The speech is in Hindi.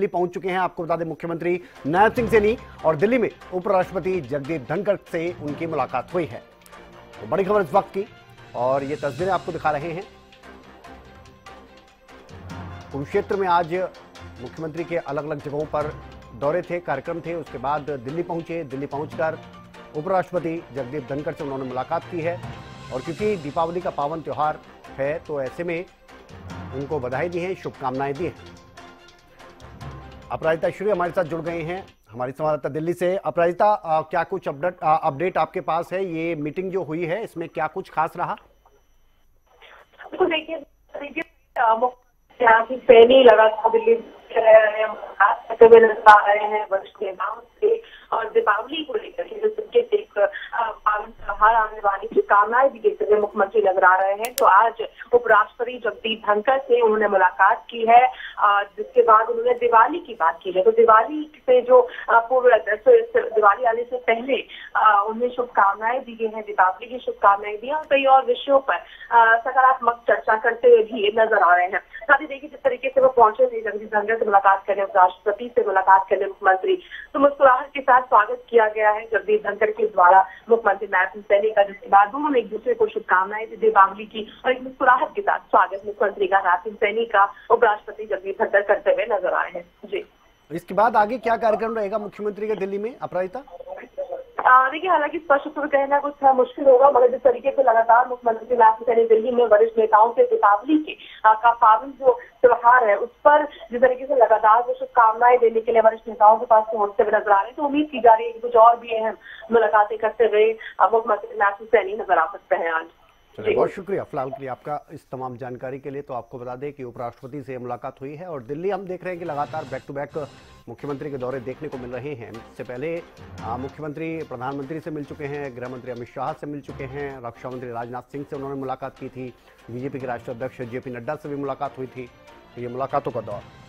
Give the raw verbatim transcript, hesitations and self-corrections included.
दिल्ली पहुंच चुके हैं। आपको बता दें मुख्यमंत्री नैब सिंह सैनी और दिल्ली में उपराष्ट्रपति जगदीप धनखड़ से उनकी मुलाकात हुई है। तो बड़ी खबर इस वक्त की और ये तस्वीरें आपको दिखा रहे हैं। कुरुक्षेत्र में आज मुख्यमंत्री के अलग अलग जगहों पर दौरे थे, कार्यक्रम थे। उसके बाद दिल्ली पहुंचे। दिल्ली पहुंचकर उपराष्ट्रपति जगदीप धनखड़ से उन्होंने मुलाकात की है और क्योंकि दीपावली का पावन त्योहार है तो ऐसे में उनको बधाई दी है, शुभकामनाएं दी हैं। अपराजिता श्री हमारे साथ जुड़ गए हैं, हमारी संवाददाता दिल्ली से। अपराजिता, क्या कुछ अपडेट अपडेट आपके पास है? ये मीटिंग जो हुई है इसमें क्या कुछ खास रहा? तो देखिए सैनी लगातार दिल्ली करते हुए नजर आ रहे हैं वरिष्ठ नेताओं से और दीपावली को लेकर के संकेत एक पावन त्योहार आने वाली शुभकामनाएं भी देते हुए मुख्यमंत्री नजर आ रहे हैं। तो आज उपराष्ट्रपति जगदीप धनखड़ से उन्होंने मुलाकात की है, जिसके बाद उन्होंने दिवाली की बात की है। तो दिवाली से जो पूर्व दिवाली आने से पहले उन्हें शुभकामनाएं दी गई हैं, दीपावली की शुभकामनाएं दी और कई और विषयों पर सकारात्मक चर्चा करते हुए भी नजर आ रहे हैं। साथ ही देखिए जिस तरीके से वो पहुंचे थे जगदीप धनखड़ से मुलाकात करने, उपराष्ट्रपति से मुलाकात करने मुख्यमंत्री, तो मुस्कुराहट के साथ स्वागत किया गया है जगदीप धनखड़ के द्वारा मुख्यमंत्री नैब सिंह सैनी का, जिसके बाद दोनों ने एक दूसरे को शुभकामनाएं दी दीपावली की और एक मुस्कुराहट के साथ स्वागत मुख्यमंत्री का नैब सिंह सैनी का उपराष्ट्रपति जगदीप धनखड़ करते हुए नजर आए हैं। जी, इसके बाद आगे क्या कार्यक्रम रहेगा मुख्यमंत्री का दिल्ली में, अपराजिता? देखिए हालांकि स्पष्ट रूप से कहना कुछ मुश्किल होगा, मगर जिस तरीके से लगातार मुख्यमंत्री नैब सिंह सैनी दिल्ली में वरिष्ठ नेताओं से दीपावली के का पावन जो त्योहार है उस पर जिस तरीके से लगातार वो शुभकामनाएं देने के लिए वरिष्ठ नेताओं के पास पहुंचते हुए नजर आ रहे हैं, तो उम्मीद की जा रही है कि कुछ और भी अहम मुलाकातें करते हुए मुख्यमंत्री नैब सिंह सैनी नजर आ सकते हैं आज। चलिए, बहुत शुक्रिया फिलहाल के लिए आपका इस तमाम जानकारी के लिए। तो आपको बता दें कि उपराष्ट्रपति से मुलाकात हुई है और दिल्ली हम देख रहे हैं कि लगातार बैक टू बैक मुख्यमंत्री के दौरे देखने को मिल रहे हैं। इससे पहले मुख्यमंत्री प्रधानमंत्री से मिल चुके हैं, गृह मंत्री अमित शाह से मिल चुके हैं, रक्षा मंत्री राजनाथ सिंह से उन्होंने मुलाकात की थी, बीजेपी के राष्ट्रीय अध्यक्ष जेपी नड्डा से भी मुलाकात हुई थी। तो ये मुलाकातों का दौर